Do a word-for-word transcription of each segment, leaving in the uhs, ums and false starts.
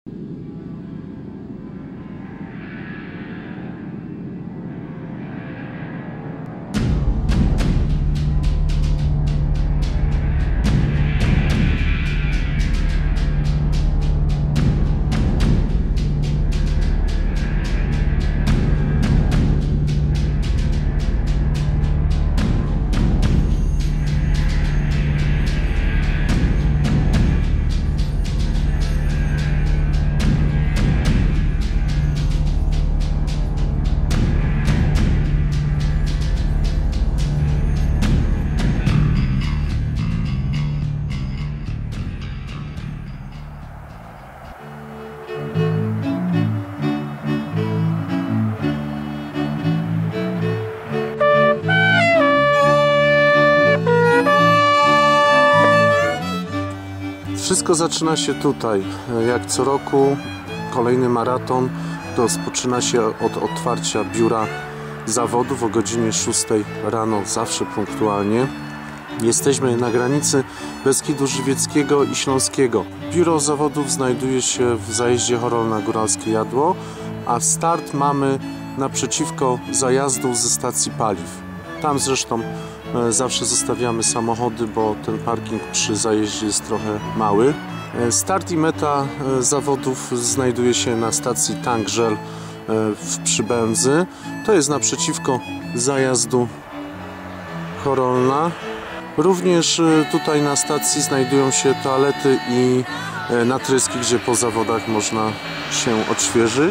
Wszystko zaczyna się tutaj. Jak co roku kolejny maraton rozpoczyna się od otwarcia biura zawodów o godzinie szóstej rano, zawsze punktualnie. Jesteśmy na granicy Beskidu Żywieckiego i Śląskiego. Biuro zawodów znajduje się w zajeździe Horolna Góralskie Jadło, a start mamy naprzeciwko zajazdu ze stacji paliw. Tam zresztą zawsze zostawiamy samochody, bo ten parking przy zajeździe jest trochę mały. Start i meta zawodów znajduje się na stacji Tank Żel w Przybędzy. To jest naprzeciwko zajazdu Horolna. Również tutaj na stacji znajdują się toalety i natryski, gdzie po zawodach można się odświeżyć.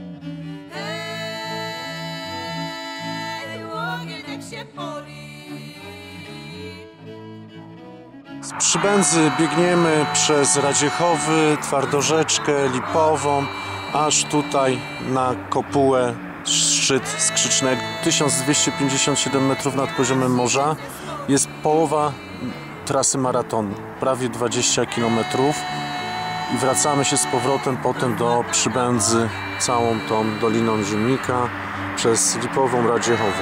Z Przybędzy biegniemy przez Radziechowy, Twardorzeczkę, Lipową, aż tutaj na kopułę, szczyt Skrzycznego. tysiąc dwieście pięćdziesiąt siedem metrów nad poziomem morza. Jest połowa trasy maratonu, prawie dwadzieścia kilometrów. I wracamy się z powrotem potem do Przybędzy, całą tą Doliną Ziemnika, przez Lipową, Radziechową.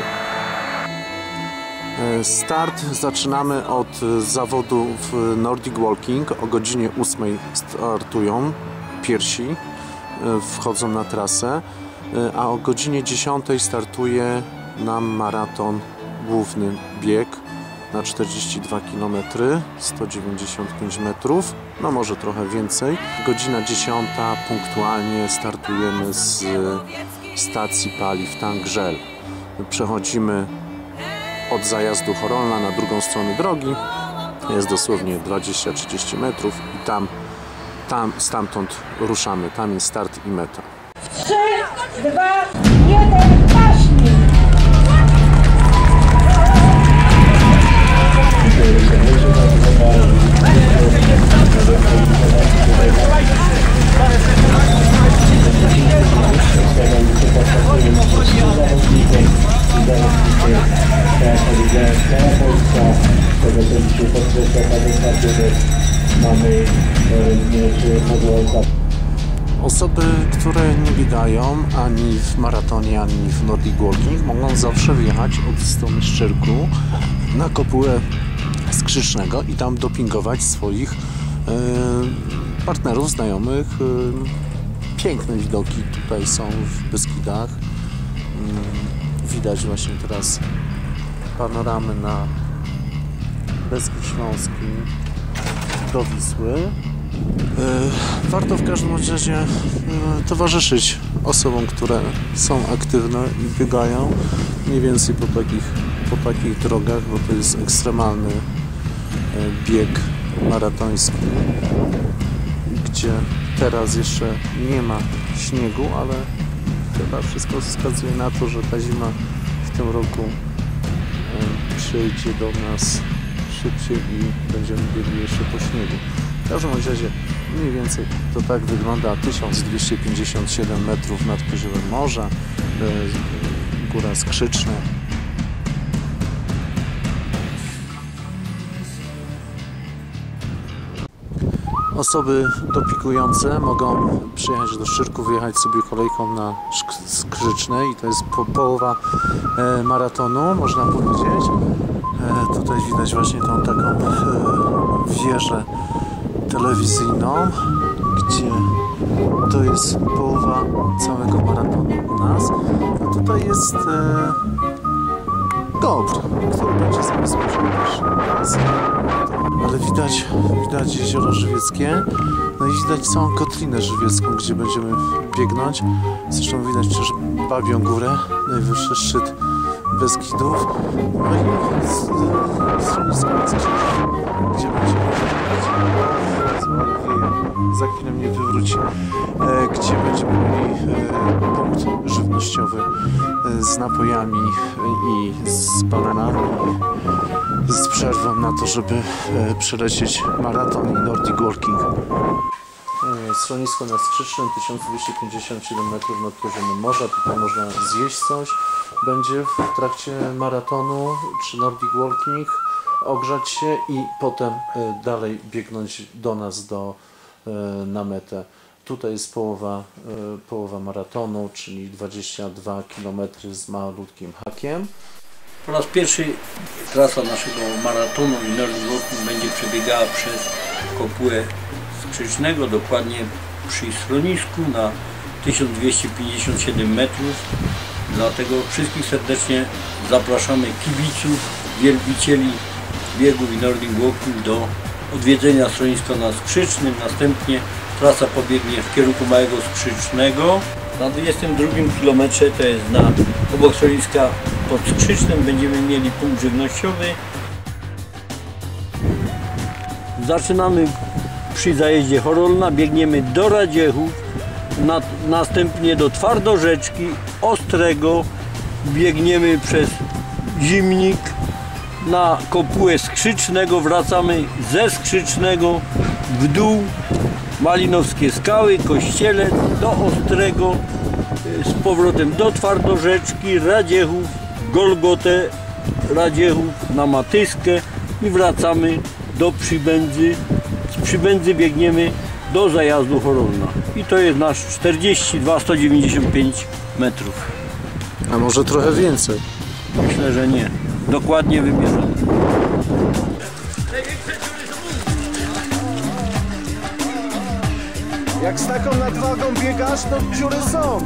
Start zaczynamy od zawodu w Nordic Walking. O godzinie ósmej startują pierwsi, wchodzą na trasę, a o godzinie dziesiątej startuje nam maraton, główny bieg na czterdzieści dwa kilometry, sto dziewięćdziesiąt pięć metrów, no może trochę więcej. Godzina dziesiąta punktualnie startujemy z stacji paliw Tank Żel. Przechodzimy od zajazdu Horolna na drugą stronę drogi, jest dosłownie dwadzieścia trzydzieści metrów i tam, tam stamtąd ruszamy, tam jest start i meta. trzy, dwa, jeden, paśnij! Osoby, które nie biegają ani w maratonie, ani w Nordic Walking, mogą zawsze wjechać od strony Szczyrku na kopułę Skrzycznego i tam dopingować swoich e, partnerów, znajomych. E, piękne widoki tutaj są w Beskidach. E, widać właśnie teraz panoramy na Beskid Śląski do Wisły. Warto w każdym razie towarzyszyć osobom, które są aktywne i biegają mniej więcej po takich, po takich drogach, bo to jest ekstremalny bieg maratoński, gdzie teraz jeszcze nie ma śniegu, ale chyba wszystko wskazuje na to, że ta zima w tym roku przyjdzie do nas szybciej i będziemy biegli jeszcze po śniegu. W każdym razie mniej więcej to tak wygląda. tysiąc dwieście pięćdziesiąt siedem metrów nad poziomem morza, góra Skrzyczna. Osoby dopikujące mogą przyjechać do Szczyrku, wyjechać sobie kolejką na Skrzyczne i to jest po, połowa e, maratonu, można powiedzieć. E, tutaj widać właśnie tą taką e, wieżę telewizyjną, gdzie to jest połowa całego maratonu u nas. A tutaj jest e, Gobr, który będzie zabezpieczony też. Ale widać, widać jezioro żywieckie, no i widać całą Kotlinę Żywiecką, gdzie będziemy biegnąć. Zresztą widać też Babią Górę, najwyższy szczyt Beskidów. No i schronisko, gdzie będziemy za chwilę mnie wywróci, gdzie będziemy mieli punkt żywnościowy z napojami i z bananami, z przerwą na to, żeby przelecieć maraton i Nordic Walking. Schronisko na Skrzycznym, tysiąc dwieście pięćdziesiąt siedem metrów nad poziomem morza. Tutaj można zjeść coś. Będzie w trakcie maratonu czy Nordic Walking, ogrzać się i potem dalej biegnąć do nas, do, na metę. Tutaj jest połowa, połowa maratonu, czyli dwadzieścia dwa kilometry z malutkim hakiem. Po raz pierwszy trasa naszego maratonu i Nordic Walking będzie przebiegała przez Kopułę Skrzycznego, dokładnie przy schronisku na tysiąc dwieście pięćdziesiąt siedem metrów. Dlatego wszystkich serdecznie zapraszamy kibiców, wielbicieli biegów i Nordic Walking do odwiedzenia schroniska na Skrzycznym. Następnie trasa pobiegnie w kierunku Małego Skrzycznego. Na dwudziestym drugim kilometrze, to jest na obok schroniska pod Skrzycznym, będziemy mieli punkt żywnościowy. Zaczynamy przy zajeździe Chorolna, biegniemy do Radziechów, na, następnie do Twardorzeczki, Ostrego, biegniemy przez Zimnik na Kopułę Skrzycznego, wracamy ze Skrzycznego w dół, Malinowskie Skały, Kościelec, do Ostrego, z powrotem do Twardorzeczki, Radziechów, Golgotę, Radziechów na Matyskę i wracamy do Przybędzy. Z Przybędzy biegniemy do zajazdu Chorolna i to jest nasz czterdzieści dwa sto dziewięćdziesiąt pięć metrów. A może trochę więcej? Myślę, że nie. Dokładnie wymierzone. Jak z taką nadwagą biegasz, to dziury są.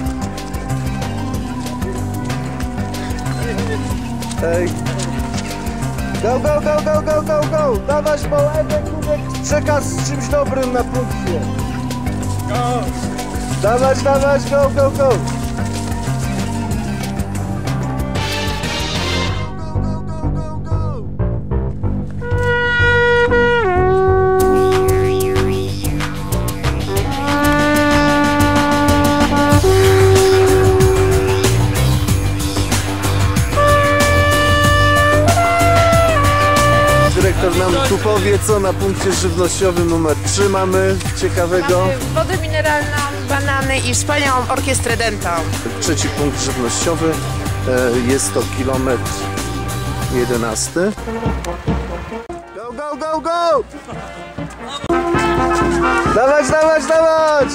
Ej. Go, go, go, go, go, go, go! Dawać bo Edek przekaz z czymś dobrym na punkcie. Go! Dawać, dawać, go, go, go! Dyrektor nam tu powie, co na punkcie żywnościowym numer trzy mamy ciekawego. Mamy wodę mineralną, banany i wspaniałą orkiestrę Dentą. Trzeci punkt żywnościowy, jest to kilometr jedenasty. Go, go, go, go! Dawać, dawać, dawać!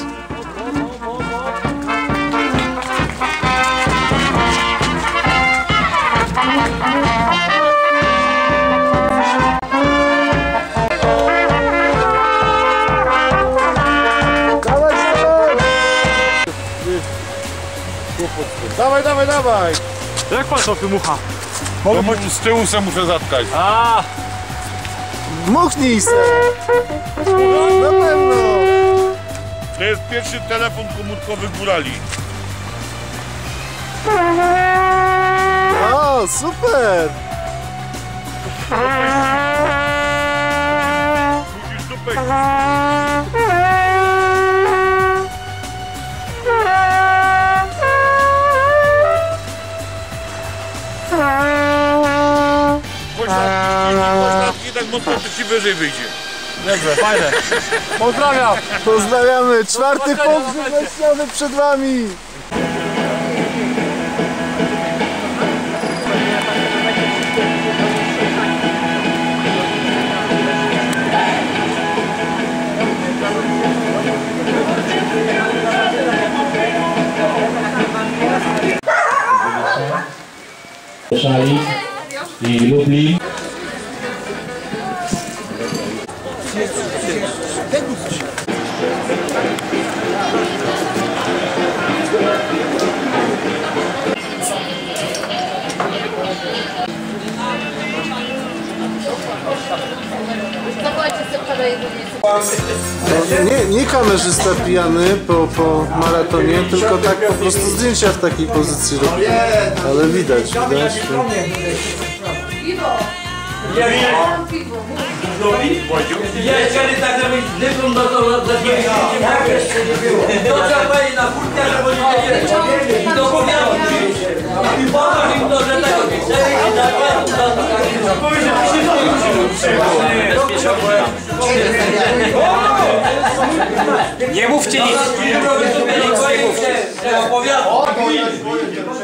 Dawaj, dawaj, dawaj! Jak pan to wymucha? Bo z tyłu se muszę zatkać. A, Muchnij se! Na pewno! To jest pierwszy telefon komórkowy górali. O, super! Musisz dupę. Pośladki tak mocno, to ci wyżej wyjdzie. dobrze, fajne. Pozdrawiam. Pozdrawiamy! Czwarty punkt żywnościowy przed wami! Szali i Lublin. kamerzysta pijany po, po maratonie, tylko tak po prostu zdjęcia w takiej pozycji robi. Ale widać, widać. Jeżeli tak robić dyplom, no to za dziewięć to trzeba powiedzieć na furtkę, że bo nie wiedzieli. I do powiatu i pokaż im to, że tego nie chce i tak. Nie mówcie nic! Nie mówcie nic! Tego powiatu!